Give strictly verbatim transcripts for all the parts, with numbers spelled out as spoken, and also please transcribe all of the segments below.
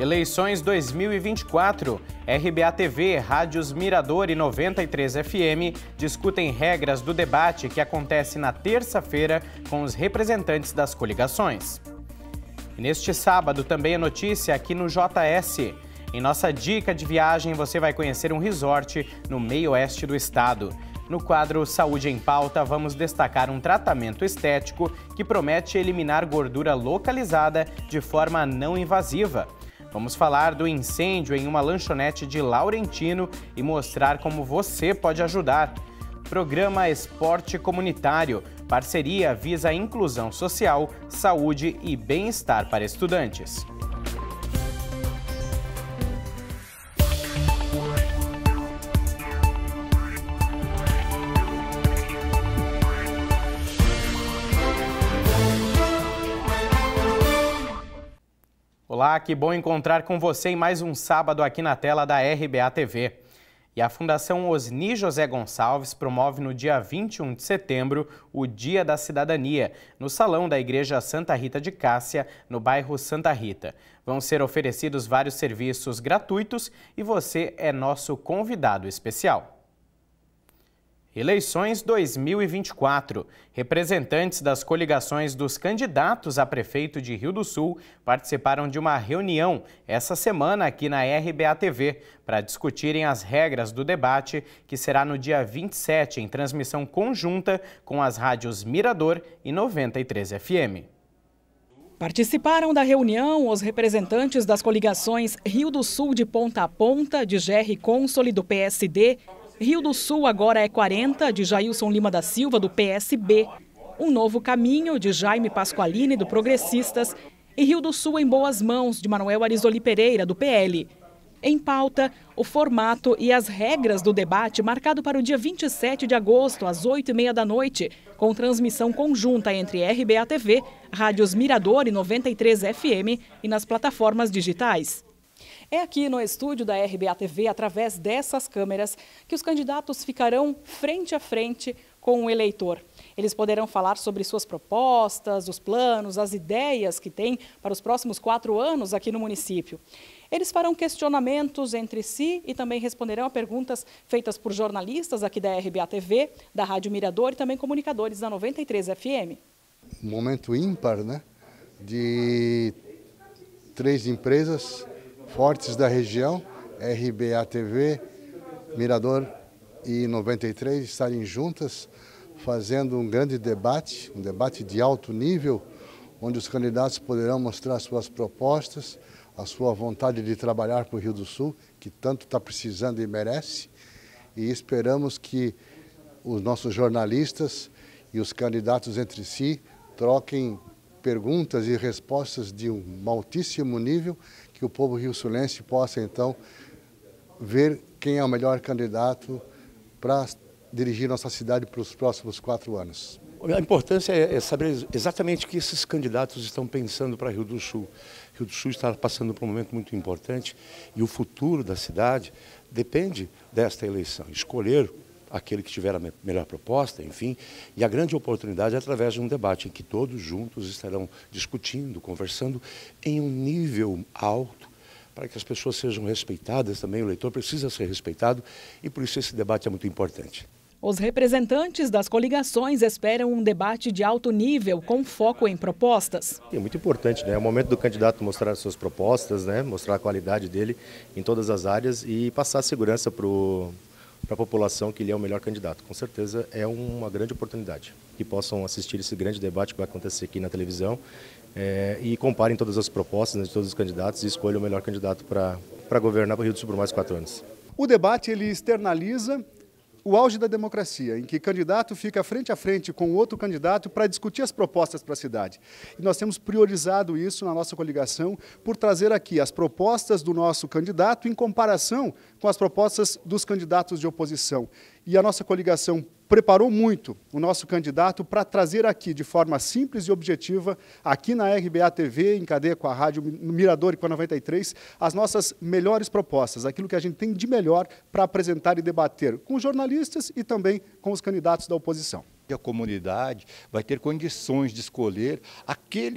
Eleições dois mil e vinte e quatro. R B A T V, Rádios Mirador e noventa e três F M discutem regras do debate que acontece na terça-feira com os representantes das coligações. E neste sábado também é notícia aqui no J S. Em nossa dica de viagem, você vai conhecer um resort no meio-oeste do estado. No quadro Saúde em Pauta, vamos destacar um tratamento estético que promete eliminar gordura localizada de forma não invasiva. Vamos falar do incêndio em uma lanchonete de Laurentino e mostrar como você pode ajudar. Programa Esporte Comunitário. Parceria visa a inclusão social, saúde e bem-estar para estudantes. Olá, que bom encontrar com você em mais um sábado aqui na tela da R B A T V. E a Fundação Osni José Gonçalves promove no dia vinte e um de setembro o Dia da Cidadania, no Salão da Igreja Santa Rita de Cássia, no bairro Santa Rita. Vão ser oferecidos vários serviços gratuitos e você é nosso convidado especial. Eleições dois mil e vinte e quatro. Representantes das coligações dos candidatos a prefeito de Rio do Sul participaram de uma reunião essa semana aqui na R B A T V para discutirem as regras do debate, que será no dia vinte e sete em transmissão conjunta com as rádios Mirador e noventa e três F M. Participaram da reunião os representantes das coligações Rio do Sul de Ponta a Ponta, de Gerry Consoli, do P S D, Rio do Sul agora é quarenta, de Jailson Lima da Silva, do P S B, Um Novo Caminho, de Jaime Pasqualini, do Progressistas, e Rio do Sul em Boas Mãos, de Manuel Arizoli Pereira, do P L. Em pauta, o formato e as regras do debate marcado para o dia vinte e sete de agosto, às oito e meia da noite, com transmissão conjunta entre R B A T V, Rádios Mirador e noventa e três F M e nas plataformas digitais. É aqui no estúdio da R B A T V, através dessas câmeras, que os candidatos ficarão frente a frente com o eleitor. Eles poderão falar sobre suas propostas, os planos, as ideias que têm para os próximos quatro anos aqui no município. Eles farão questionamentos entre si e também responderão a perguntas feitas por jornalistas aqui da R B A T V, da Rádio Mirador e também comunicadores da noventa e três F M. Um momento ímpar, né? De três empresas fortes da região, R B A T V, Mirador e noventa e três, estarem juntas fazendo um grande debate, um debate de alto nível, onde os candidatos poderão mostrar suas propostas, a sua vontade de trabalhar para o Rio do Sul, que tanto está precisando e merece, e esperamos que os nossos jornalistas e os candidatos entre si troquem perguntas e respostas de um altíssimo nível, que o povo rio-sulense possa, então, ver quem é o melhor candidato para dirigir nossa cidade para os próximos quatro anos. A importância é saber exatamente o que esses candidatos estão pensando para Rio do Sul. Rio do Sul está passando por um momento muito importante e o futuro da cidade depende desta eleição. Escolher aquele que tiver a melhor proposta, enfim, e a grande oportunidade é através de um debate em que todos juntos estarão discutindo, conversando em um nível alto, para que as pessoas sejam respeitadas também, o eleitor precisa ser respeitado e por isso esse debate é muito importante. Os representantes das coligações esperam um debate de alto nível, com foco em propostas. É muito importante, né? É o momento do candidato mostrar suas propostas, né? Mostrar a qualidade dele em todas as áreas e passar segurança para o para a população que ele é o melhor candidato. Com certeza é uma grande oportunidade. Que possam assistir esse grande debate que vai acontecer aqui na televisão é, e comparem todas as propostas, né, de todos os candidatos e escolham o melhor candidato para para governar o Rio do Sul por mais quatro anos. O debate ele externaliza o auge da democracia, em que candidato fica frente a frente com outro candidato para discutir as propostas para a cidade. E nós temos priorizado isso na nossa coligação por trazer aqui as propostas do nosso candidato em comparação com as propostas dos candidatos de oposição. E a nossa coligação preparou muito o nosso candidato para trazer aqui, de forma simples e objetiva, aqui na R B A T V, em cadeia com a Rádio Mirador e com a noventa e três, as nossas melhores propostas, aquilo que a gente tem de melhor para apresentar e debater com os jornalistas e também com os candidatos da oposição. A comunidade vai ter condições de escolher aquele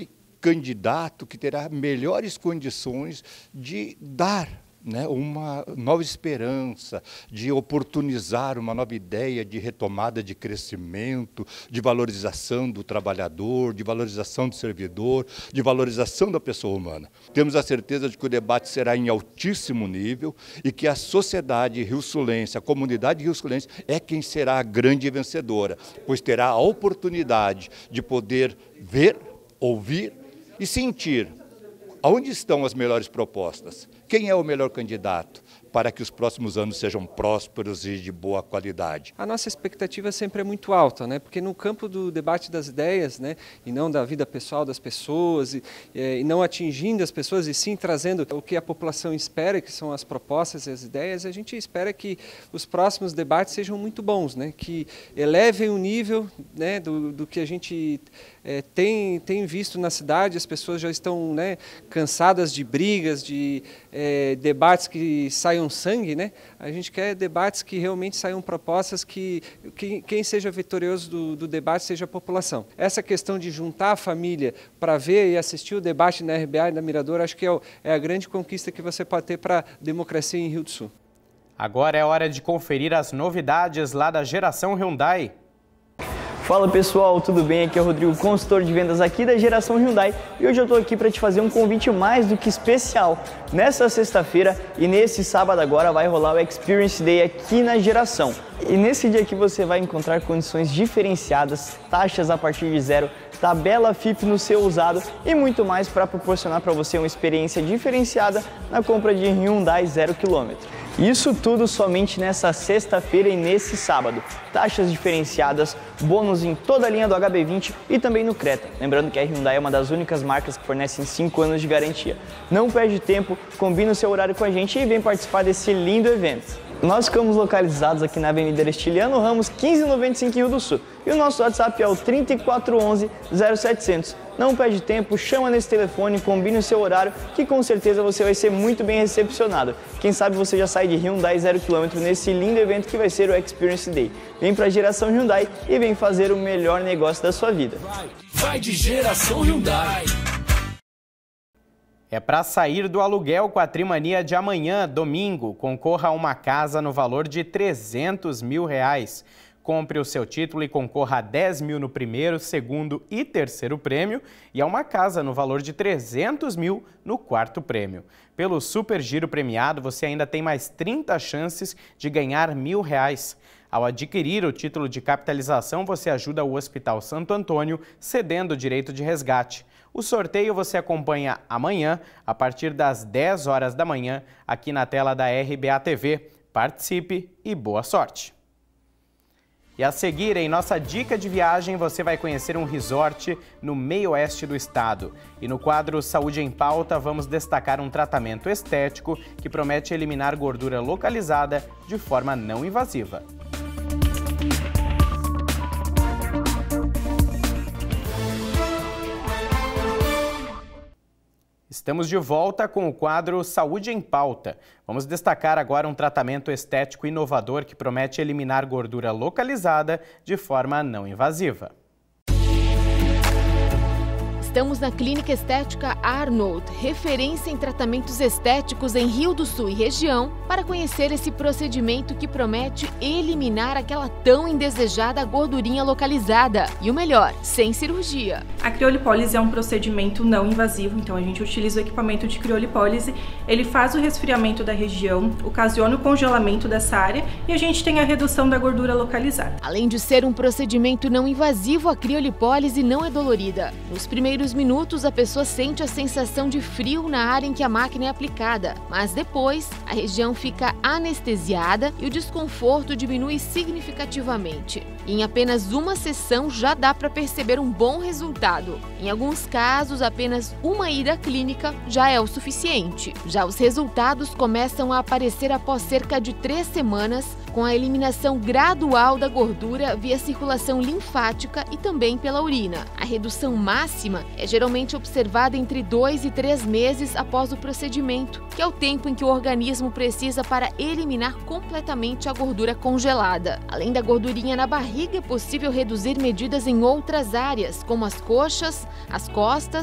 candidato que terá melhores condições de dar, né, uma nova esperança, de oportunizar uma nova ideia de retomada de crescimento, de valorização do trabalhador, de valorização do servidor, de valorização da pessoa humana. Temos a certeza de que o debate será em altíssimo nível e que a sociedade rio-sulense, a comunidade rio-sulense é quem será a grande vencedora, pois terá a oportunidade de poder ver, ouvir e sentir aonde estão as melhores propostas? Quem é o melhor candidato para que os próximos anos sejam prósperos e de boa qualidade? A nossa expectativa sempre é muito alta, né? Porque no campo do debate das ideias, né? E não da vida pessoal das pessoas, e, e não atingindo as pessoas, e sim trazendo o que a população espera, que são as propostas e as ideias, a gente espera que os próximos debates sejam muito bons, né? Que elevem o nível, né? do, do que a gente é, tem, tem visto na cidade. As pessoas já estão, né? cansadas de brigas, de é, debates que saiam sangue, né? A gente quer debates que realmente saiam propostas que, que quem seja vitorioso do, do debate seja a população. Essa questão de juntar a família para ver e assistir o debate na R B A e na Mirador, acho que é, o, é a grande conquista que você pode ter para a democracia em Rio do Sul. Agora é hora de conferir as novidades lá da Geração Hyundai. Fala pessoal, tudo bem? Aqui é o Rodrigo, consultor de vendas aqui da Geração Hyundai, e hoje eu estou aqui para te fazer um convite mais do que especial. Nessa sexta-feira e nesse sábado agora vai rolar o Experience Day aqui na Geração. E nesse dia aqui você vai encontrar condições diferenciadas, taxas a partir de zero, tabela F I P no seu usado e muito mais para proporcionar para você uma experiência diferenciada na compra de Hyundai zero quilômetro. Isso tudo somente nessa sexta-feira e nesse sábado. Taxas diferenciadas, bônus em toda a linha do H B vinte e também no Creta. Lembrando que a Hyundai é uma das únicas marcas que fornecem cinco anos de garantia. Não perde tempo, combina o seu horário com a gente e vem participar desse lindo evento. Nós ficamos localizados aqui na Avenida Aristiliano Ramos, quinze noventa e cinco em Rio do Sul. E o nosso WhatsApp é o trinta e quatro onze, zero setecentos. Não perde tempo, chama nesse telefone, combine o seu horário, que com certeza você vai ser muito bem recepcionado. Quem sabe você já sai de Hyundai zero quilômetro nesse lindo evento que vai ser o Experience Day. Vem pra Geração Hyundai e vem fazer o melhor negócio da sua vida. Vai, vai de Geração Hyundai! É para sair do aluguel com a Trimania de amanhã, domingo. Concorra a uma casa no valor de trezentos mil reais. Compre o seu título e concorra a dez mil no primeiro, segundo e terceiro prêmio e a uma casa no valor de trezentos mil no quarto prêmio. Pelo Super Giro premiado, você ainda tem mais trinta chances de ganhar mil reais. Ao adquirir o título de capitalização, você ajuda o Hospital Santo Antônio cedendo o direito de resgate. O sorteio você acompanha amanhã, a partir das dez horas da manhã, aqui na tela da R B A T V. Participe e boa sorte! E a seguir, em nossa dica de viagem, você vai conhecer um resort no meio-oeste do estado. E no quadro Saúde em Pauta, vamos destacar um tratamento estético que promete eliminar gordura localizada de forma não invasiva. Estamos de volta com o quadro Saúde em Pauta. Vamos destacar agora um tratamento estético inovador que promete eliminar gordura localizada de forma não invasiva. Estamos na Clínica Estética Arnold, referência em tratamentos estéticos em Rio do Sul e região, para conhecer esse procedimento que promete eliminar aquela tão indesejada gordurinha localizada. E o melhor, sem cirurgia. A criolipólise é um procedimento não invasivo, então a gente utiliza o equipamento de criolipólise, ele faz o resfriamento da região, ocasiona o congelamento dessa área e a gente tem a redução da gordura localizada. Além de ser um procedimento não invasivo, a criolipólise não é dolorida. Nos primeiros minutos, a pessoa sente a sensação de frio na área em que a máquina é aplicada, mas depois a região fica anestesiada e o desconforto diminui significativamente. E em apenas uma sessão já dá para perceber um bom resultado. Em alguns casos, apenas uma ida à clínica já é o suficiente. Já os resultados começam a aparecer após cerca de três semanas, com a eliminação gradual da gordura via circulação linfática e também pela urina. A redução máxima é geralmente observada entre dois e três meses após o procedimento, que é o tempo em que o organismo precisa para eliminar completamente a gordura congelada. Além da gordurinha na barriga, é possível reduzir medidas em outras áreas, como as coxas, as costas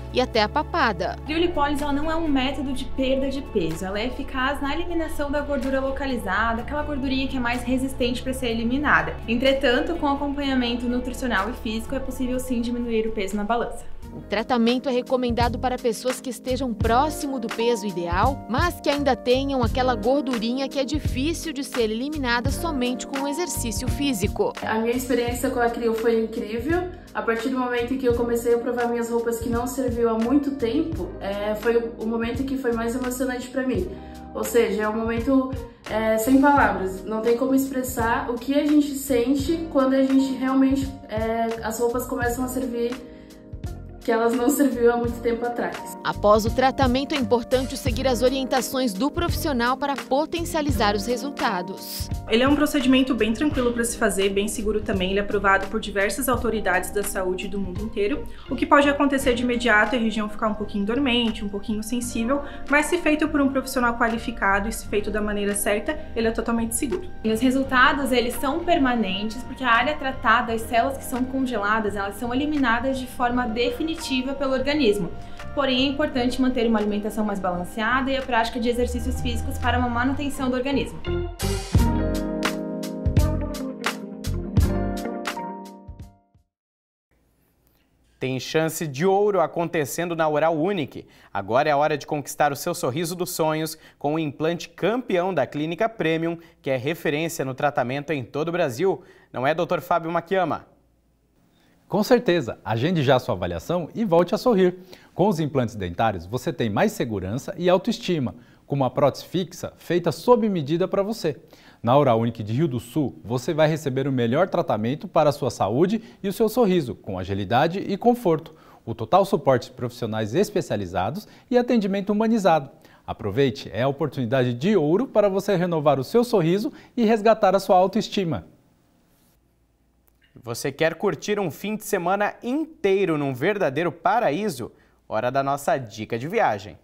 e até a papada. A criolipólise ela não é um método de perda de peso, ela é eficaz na eliminação da gordura localizada, aquela gordurinha que é mais resistente para ser eliminada. Entretanto, com acompanhamento nutricional e físico, é possível sim diminuir o peso na balança. O tratamento é recomendado para pessoas que estejam próximo do peso ideal, mas que ainda tenham aquela gordurinha que é difícil de ser eliminada somente com o exercício físico. A minha experiência com a crio foi incrível. A partir do momento em que eu comecei a provar minhas roupas que não serviu há muito tempo, é, foi o momento que foi mais emocionante para mim. Ou seja, é um momento é, sem palavras, não tem como expressar o que a gente sente quando a gente realmente, é, as roupas começam a servir que elas não serviam há muito tempo atrás. Após o tratamento, é importante seguir as orientações do profissional para potencializar os resultados. Ele é um procedimento bem tranquilo para se fazer, bem seguro também. Ele é aprovado por diversas autoridades da saúde do mundo inteiro. O que pode acontecer de imediato é a região ficar um pouquinho dormente, um pouquinho sensível, mas se feito por um profissional qualificado e se feito da maneira certa, ele é totalmente seguro. E os resultados, eles são permanentes, porque a área tratada, as células que são congeladas, elas são eliminadas de forma definitiva pelo organismo. Porém, é importante manter uma alimentação mais balanceada e a prática de exercícios físicos para uma manutenção do organismo. Tem chance de ouro acontecendo na Oral Unique. Agora é a hora de conquistar o seu sorriso dos sonhos com o implante campeão da Clínica Premium, que é referência no tratamento em todo o Brasil. Não é, doutor Fábio Makiyama? Com certeza, agende já sua avaliação e volte a sorrir. Com os implantes dentários, você tem mais segurança e autoestima, com uma prótese fixa feita sob medida para você. Na Oral Unique de Rio do Sul, você vai receber o melhor tratamento para a sua saúde e o seu sorriso, com agilidade e conforto, o total suporte de profissionais especializados e atendimento humanizado. Aproveite, é a oportunidade de ouro para você renovar o seu sorriso e resgatar a sua autoestima. Você quer curtir um fim de semana inteiro num verdadeiro paraíso? Hora da nossa dica de viagem.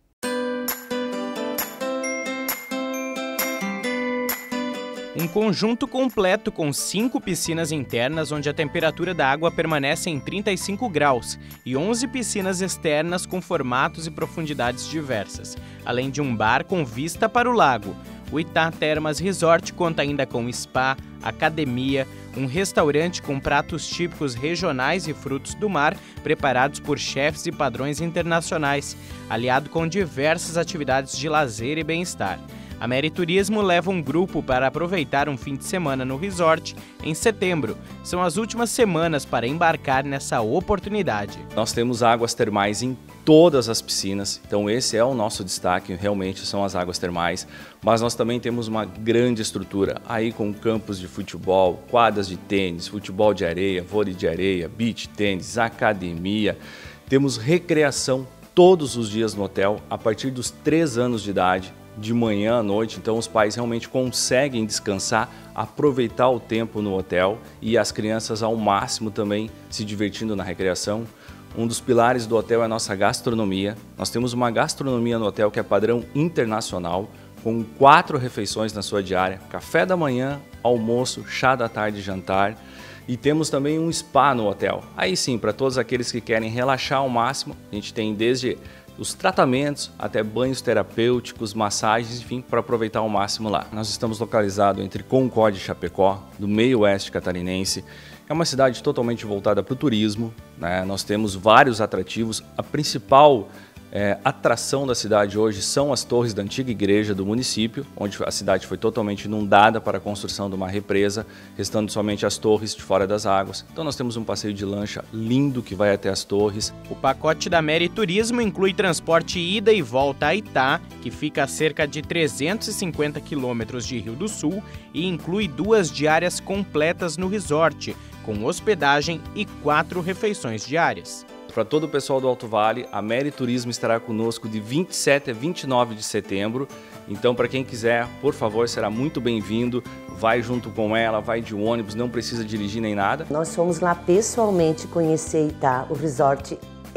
Um conjunto completo com cinco piscinas internas onde a temperatura da água permanece em trinta e cinco graus e onze piscinas externas com formatos e profundidades diversas, além de um bar com vista para o lago. O Itá Termas Resort conta ainda com spa, academia, um restaurante com pratos típicos regionais e frutos do mar preparados por chefes e padrões internacionais, aliado com diversas atividades de lazer e bem-estar. A Meriturismo leva um grupo para aproveitar um fim de semana no resort em setembro. São as últimas semanas para embarcar nessa oportunidade. Nós temos águas termais em todas as piscinas, então esse é o nosso destaque, realmente são as águas termais, mas nós também temos uma grande estrutura, aí com campos de futebol, quadras de tênis, futebol de areia, vôlei de areia, beach tênis, academia, temos recreação todos os dias no hotel, a partir dos três anos de idade, de manhã à noite, então os pais realmente conseguem descansar, aproveitar o tempo no hotel e as crianças ao máximo também se divertindo na recreação. Um dos pilares do hotel é a nossa gastronomia. Nós temos uma gastronomia no hotel que é padrão internacional, com quatro refeições na sua diária, café da manhã, almoço, chá da tarde e jantar. E temos também um spa no hotel. Aí sim, para todos aqueles que querem relaxar ao máximo, a gente tem desde os tratamentos até banhos terapêuticos, massagens, enfim, para aproveitar ao máximo lá. Nós estamos localizados entre Concórdia e Chapecó, do meio oeste catarinense. É uma cidade totalmente voltada para o turismo, né? Nós temos vários atrativos. A principal é, atração da cidade hoje são as torres da antiga igreja do município, onde a cidade foi totalmente inundada para a construção de uma represa, restando somente as torres de fora das águas. Então nós temos um passeio de lancha lindo que vai até as torres. O pacote da Meriturismo inclui transporte ida e volta a Itá, que fica a cerca de trezentos e cinquenta quilômetros de Rio do Sul, e inclui duas diárias completas no resort, com hospedagem e quatro refeições diárias. Para todo o pessoal do Alto Vale, a Meriturismo estará conosco de vinte e sete a vinte e nove de setembro. Então, para quem quiser, por favor, será muito bem-vindo. Vai junto com ela, vai de ônibus, não precisa dirigir nem nada. Nós fomos lá pessoalmente conhecer Itá, o resort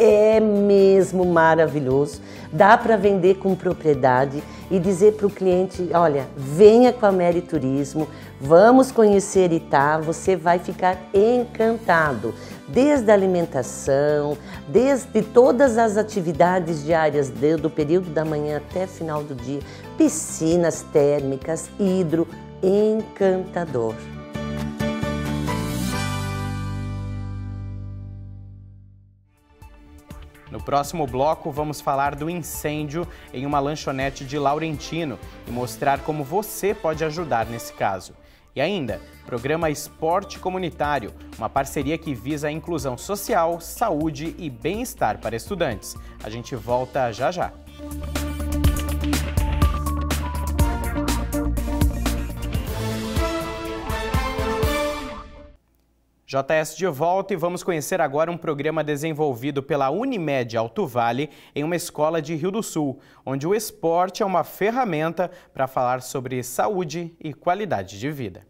é mesmo maravilhoso. Dá para vender com propriedade e dizer para o cliente, olha, venha com a Meri Turismo, vamos conhecer Itá, você vai ficar encantado. Desde a alimentação, desde todas as atividades diárias do período da manhã até final do dia, piscinas térmicas, hidro, encantador. No próximo bloco, vamos falar do incêndio em uma lanchonete de Laurentino e mostrar como você pode ajudar nesse caso. E ainda, programa Esporte Comunitário, uma parceria que visa a inclusão social, saúde e bem-estar para estudantes. A gente volta já já. J S de volta e vamos conhecer agora um programa desenvolvido pela Unimed Alto Vale em uma escola de Rio do Sul, onde o esporte é uma ferramenta para falar sobre saúde e qualidade de vida.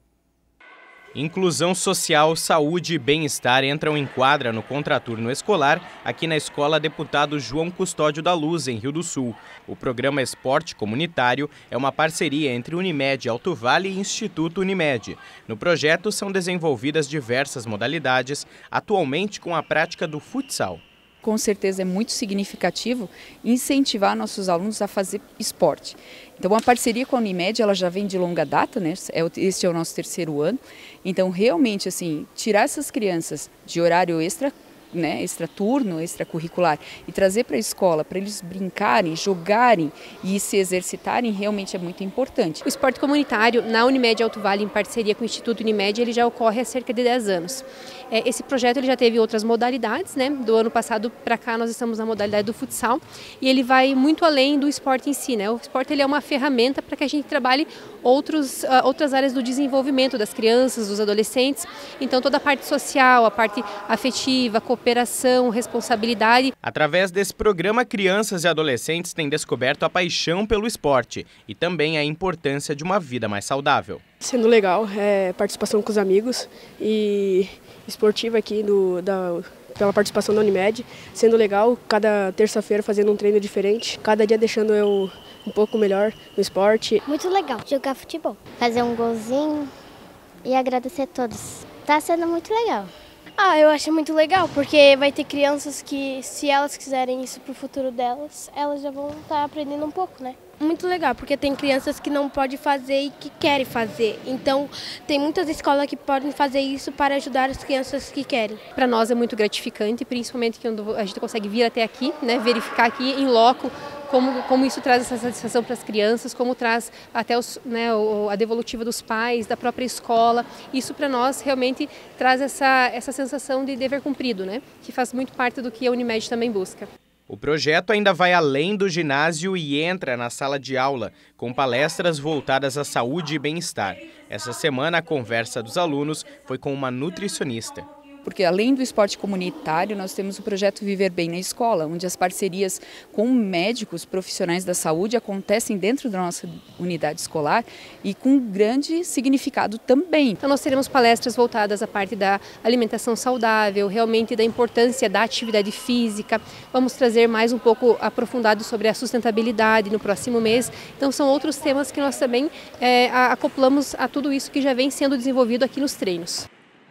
Inclusão social, saúde e bem-estar entram em quadra no contraturno escolar aqui na Escola Deputado João Custódio da Luz, em Rio do Sul. O programa Esporte Comunitário é uma parceria entre Unimed Alto Vale e Instituto Unimed. No projeto são desenvolvidas diversas modalidades, atualmente com a prática do futsal. Com certeza é muito significativo incentivar nossos alunos a fazer esporte. Então a parceria com a Unimed, ela já vem de longa data, né? Este é o nosso terceiro ano. Então realmente assim, tirar essas crianças de horário extra, né, extraturno, extracurricular e trazer para a escola para eles brincarem, jogarem e se exercitarem realmente é muito importante. O esporte comunitário na Unimed Alto Vale, em parceria com o Instituto Unimed, ele já ocorre há cerca de dez anos. Esse projeto ele já teve outras modalidades, né? Do ano passado para cá nós estamos na modalidade do futsal e ele vai muito além do esporte em si, né? O esporte ele é uma ferramenta para que a gente trabalhe outros, uh, outras áreas do desenvolvimento das crianças, dos adolescentes. Então toda a parte social, a parte afetiva, cooperação, responsabilidade. Através desse programa, crianças e adolescentes têm descoberto a paixão pelo esporte e também a importância de uma vida mais saudável. Sendo legal, é, participação com os amigos e esportiva aqui do, da, pela participação da Unimed, sendo legal, cada terça-feira fazendo um treino diferente, cada dia deixando eu um pouco melhor no esporte. Muito legal jogar futebol, fazer um golzinho e agradecer a todos. Tá sendo muito legal. Ah, eu acho muito legal, porque vai ter crianças que, se elas quiserem isso pro futuro delas, elas já vão estar aprendendo um pouco, né? Muito legal, porque tem crianças que não podem fazer e que querem fazer. Então, tem muitas escolas que podem fazer isso para ajudar as crianças que querem. Para nós é muito gratificante, principalmente quando a gente consegue vir até aqui, né, verificar aqui em loco como, como isso traz essa satisfação para as crianças, como traz até os, né, a devolutiva dos pais, da própria escola. Isso para nós realmente traz essa, essa sensação de dever cumprido, né, que faz muito parte do que a Unimed também busca. O projeto ainda vai além do ginásio e entra na sala de aula, com palestras voltadas à saúde e bem-estar. Essa semana, a conversa dos alunos foi com uma nutricionista. Porque além do esporte comunitário, nós temos o projeto Viver Bem na Escola, onde as parcerias com médicos profissionais da saúde acontecem dentro da nossa unidade escolar e com grande significado também. Então nós teremos palestras voltadas à parte da alimentação saudável, realmente da importância da atividade física. Vamos trazer mais um pouco aprofundado sobre a sustentabilidade no próximo mês. Então são outros temas que nós também é, acoplamos a tudo isso que já vem sendo desenvolvido aqui nos treinos.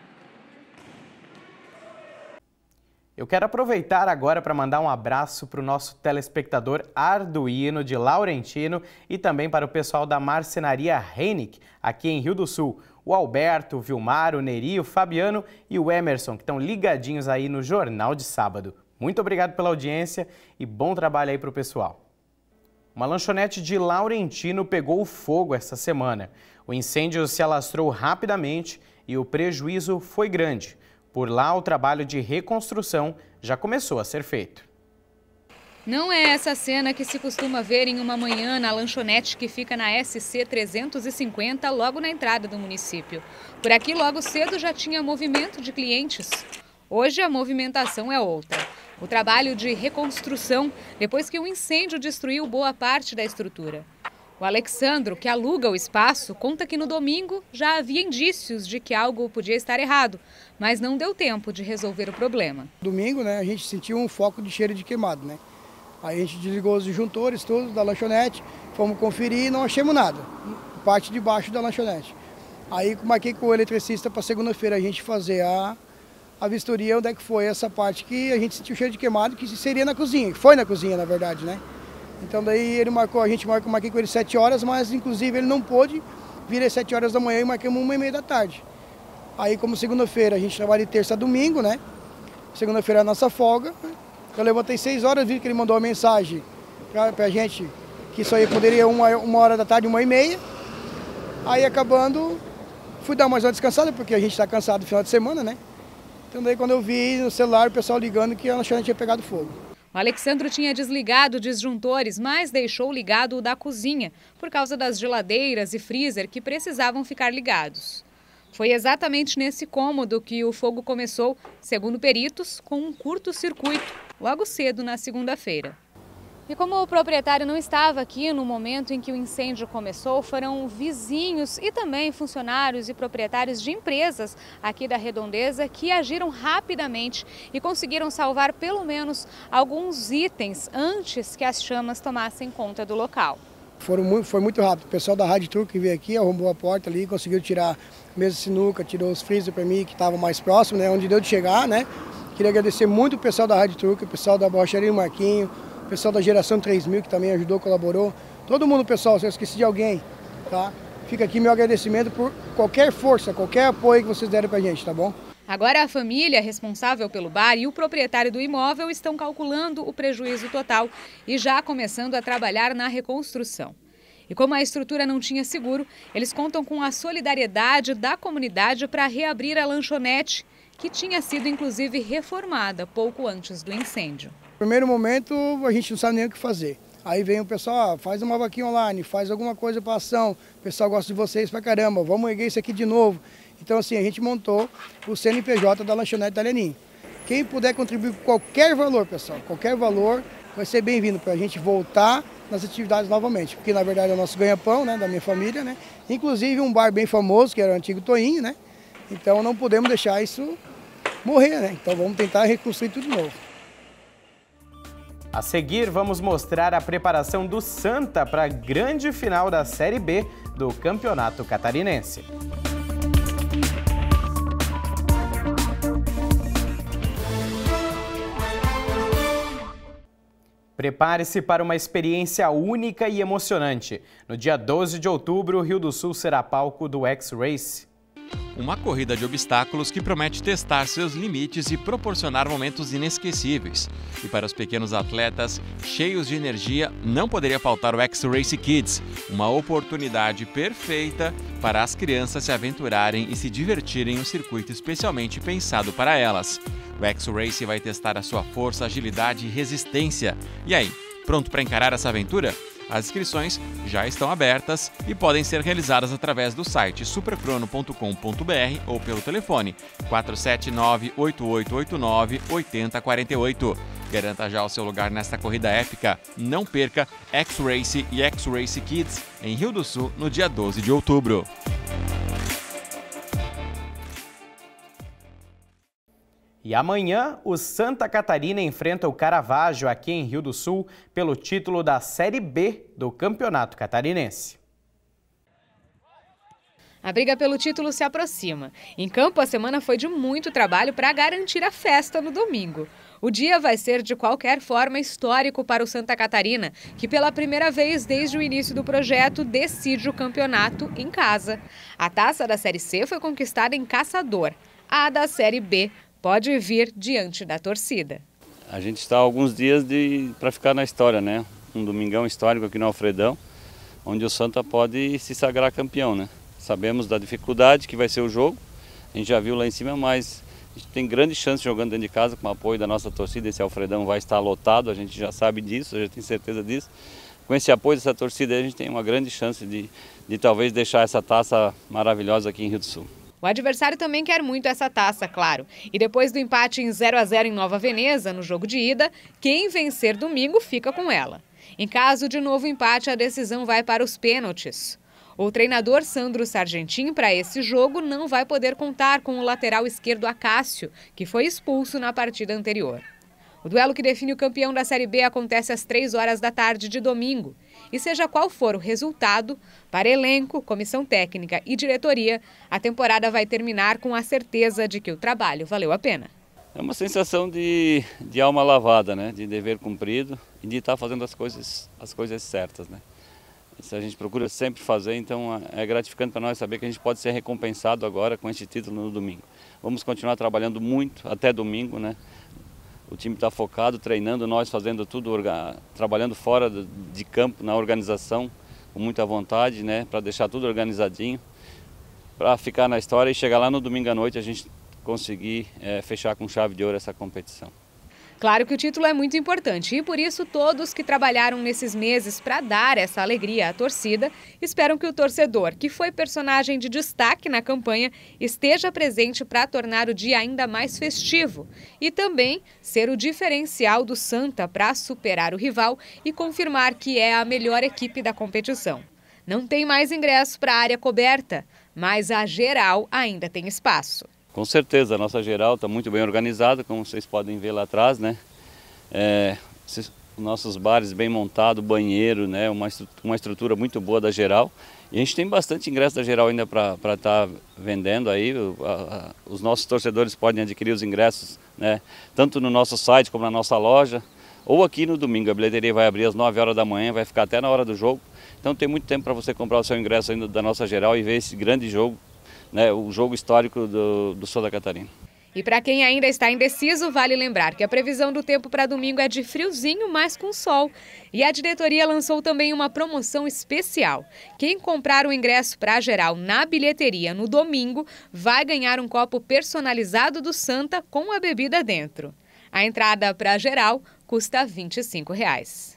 Eu quero aproveitar agora para mandar um abraço para o nosso telespectador Arduino de Laurentino e também para o pessoal da marcenaria Hennick, aqui em Rio do Sul. O Alberto, o Vilmar, o Neri, o Fabiano e o Emerson, que estão ligadinhos aí no Jornal de Sábado. Muito obrigado pela audiência e bom trabalho aí para o pessoal. Uma lanchonete de Laurentino pegou fogo essa semana. O incêndio se alastrou rapidamente e o prejuízo foi grande. Por lá, o trabalho de reconstrução já começou a ser feito. Não é essa cena que se costuma ver em uma manhã na lanchonete que fica na S C trezentos e cinquenta, logo na entrada do município. Por aqui, logo cedo, já tinha movimento de clientes. Hoje, a movimentação é outra. O trabalho de reconstrução, depois que um incêndio destruiu boa parte da estrutura. O Alexandro, que aluga o espaço, conta que no domingo já havia indícios de que algo podia estar errado, mas não deu tempo de resolver o problema. Domingo, né, a gente sentiu um foco de cheiro de queimado, né? Aí a gente desligou os disjuntores todos da lanchonete, fomos conferir e não achamos nada, parte de baixo da lanchonete. Aí marquei com o eletricista para segunda-feira a gente fazer a, a vistoria onde é que foi essa parte que a gente sentiu cheiro de queimado, que seria na cozinha, que foi na cozinha na verdade, né? Então daí ele marcou, a gente marcou, marquei com ele sete horas, mas inclusive ele não pôde vir às sete horas da manhã e marquemos uma e meia da tarde. Aí como segunda-feira a gente trabalha de terça a domingo, né? Segunda-feira é a nossa folga. Eu levantei seis horas, vi que ele mandou uma mensagem pra, pra gente que isso aí poderia uma, uma hora da tarde, uma e meia. Aí acabando, fui dar mais uma descansada, porque a gente está cansado no final de semana, né? Então daí quando eu vi no celular o pessoal ligando que a lanchonete tinha pegado fogo. O Alexandro tinha desligado disjuntores, mas deixou ligado o da cozinha, por causa das geladeiras e freezer que precisavam ficar ligados. Foi exatamente nesse cômodo que o fogo começou, segundo peritos, com um curto-circuito, logo cedo na segunda-feira. E como o proprietário não estava aqui no momento em que o incêndio começou, foram vizinhos e também funcionários e proprietários de empresas aqui da Redondeza que agiram rapidamente e conseguiram salvar pelo menos alguns itens antes que as chamas tomassem conta do local. Foram muito, foi muito rápido. O pessoal da Rádio Truck que veio aqui, arrombou a porta ali, conseguiu tirar mesa de sinuca, tirou os freezer para mim que estavam mais próximos, né, onde deu de chegar, né? Queria agradecer muito o pessoal da Rádio Truck, o pessoal da Borracharia Marquinho, o pessoal da Geração três mil que também ajudou, colaborou. Todo mundo, pessoal, se eu esqueci de alguém, tá? Fica aqui meu agradecimento por qualquer força, qualquer apoio que vocês deram pra gente, tá bom? Agora a família responsável pelo bar e o proprietário do imóvel estão calculando o prejuízo total e já começando a trabalhar na reconstrução. E como a estrutura não tinha seguro, eles contam com a solidariedade da comunidade para reabrir a lanchonete, que tinha sido inclusive reformada pouco antes do incêndio. No primeiro momento a gente não sabe nem o que fazer. Aí vem o pessoal, ah, faz uma vaquinha online, faz alguma coisa para ação, o pessoal gosta de vocês pra caramba, vamos erguer isso aqui de novo. Então assim, a gente montou o C N P J da lanchonete da Lenin. Quem puder contribuir com qualquer valor, pessoal, qualquer valor, vai ser bem-vindo para a gente voltar nas atividades novamente. Porque na verdade é o nosso ganha-pão, né, da minha família, né? Inclusive um bar bem famoso, que era o antigo Toinho, né? Então não podemos deixar isso morrer, né? Então vamos tentar reconstruir tudo de novo. A seguir, vamos mostrar a preparação do Santa para a grande final da Série B do Campeonato Catarinense. Prepare-se para uma experiência única e emocionante. No dia doze de outubro, o Rio do Sul será palco do X-Race. Uma corrida de obstáculos que promete testar seus limites e proporcionar momentos inesquecíveis. E para os pequenos atletas cheios de energia, não poderia faltar o X-Race Kids, uma oportunidade perfeita para as crianças se aventurarem e se divertirem em um circuito especialmente pensado para elas. O X-Race vai testar a sua força, agilidade e resistência. E aí, pronto para encarar essa aventura? As inscrições já estão abertas e podem ser realizadas através do site supercrono ponto com ponto br ou pelo telefone quatro sete nove, oito oito oito nove, oito zero quatro oito. Garanta já o seu lugar nesta corrida épica. Não perca X-Race e X-Race Kids em Rio do Sul no dia doze de outubro. E amanhã, o Santa Catarina enfrenta o Caravaggio aqui em Rio do Sul pelo título da Série B do Campeonato Catarinense. A briga pelo título se aproxima. Em campo, a semana foi de muito trabalho para garantir a festa no domingo. O dia vai ser, de qualquer forma, histórico para o Santa Catarina, que pela primeira vez desde o início do projeto decide o campeonato em casa. A taça da Série C foi conquistada em Caçador. A da Série B pode vir diante da torcida. A gente está há alguns dias para ficar na história, né? Um domingão histórico aqui no Alfredão, onde o Santa pode se sagrar campeão, né? Sabemos da dificuldade que vai ser o jogo, a gente já viu lá em cima, mas a gente tem grande chance jogando dentro de casa com o apoio da nossa torcida. Esse Alfredão vai estar lotado, a gente já sabe disso, já tem certeza disso. Com esse apoio dessa torcida a gente tem uma grande chance de, de talvez deixar essa taça maravilhosa aqui em Rio do Sul. O adversário também quer muito essa taça, claro. E depois do empate em zero a zero em Nova Veneza, no jogo de ida, quem vencer domingo fica com ela. Em caso de novo empate, a decisão vai para os pênaltis. O treinador Sandro Sargentin, para esse jogo, não vai poder contar com o lateral esquerdo Acácio, que foi expulso na partida anterior. O duelo que define o campeão da Série B acontece às três horas da tarde de domingo. E seja qual for o resultado, para elenco, comissão técnica e diretoria, a temporada vai terminar com a certeza de que o trabalho valeu a pena. É uma sensação de, de alma lavada, né? De dever cumprido e de estar fazendo as coisas, as coisas certas, né? Isso a gente procura sempre fazer, então é gratificante para nós saber que a gente pode ser recompensado agora com este título no domingo. Vamos continuar trabalhando muito até domingo, né? O time está focado, treinando, nós fazendo tudo, trabalhando fora de campo, na organização, com muita vontade, né, para deixar tudo organizadinho, para ficar na história e chegar lá no domingo à noite a gente conseguir é, fechar com chave de ouro essa competição. Claro que o título é muito importante e por isso todos que trabalharam nesses meses para dar essa alegria à torcida esperam que o torcedor, que foi personagem de destaque na campanha, esteja presente para tornar o dia ainda mais festivo e também ser o diferencial do Santa para superar o rival e confirmar que é a melhor equipe da competição. Não tem mais ingresso para a área coberta, mas a geral ainda tem espaço. Com certeza, a nossa geral está muito bem organizada, como vocês podem ver lá atrás, né? É, nossos bares bem montados, banheiro, né? Uma, uma estrutura muito boa da geral. E a gente tem bastante ingresso da geral ainda para estar tá vendendo aí. O, a, a, os nossos torcedores podem adquirir os ingressos, né? Tanto no nosso site como na nossa loja, ou aqui no domingo. A bilheteria vai abrir às nove horas da manhã, vai ficar até na hora do jogo. Então tem muito tempo para você comprar o seu ingresso ainda da nossa geral e ver esse grande jogo. Né, o jogo histórico do, do Santa Catarina. E para quem ainda está indeciso, vale lembrar que a previsão do tempo para domingo é de friozinho, mas com sol. E a diretoria lançou também uma promoção especial. Quem comprar o ingresso para a geral na bilheteria no domingo vai ganhar um copo personalizado do Santa com a bebida dentro. A entrada para a geral custa vinte e cinco reais.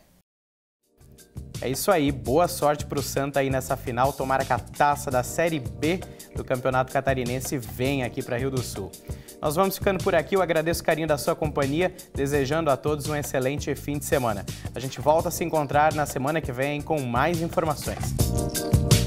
É isso aí, boa sorte para o Santa aí nessa final, tomara que a taça da Série B do Campeonato Catarinense venha aqui para Rio do Sul. Nós vamos ficando por aqui, eu agradeço o carinho da sua companhia, desejando a todos um excelente fim de semana. A gente volta a se encontrar na semana que vem com mais informações.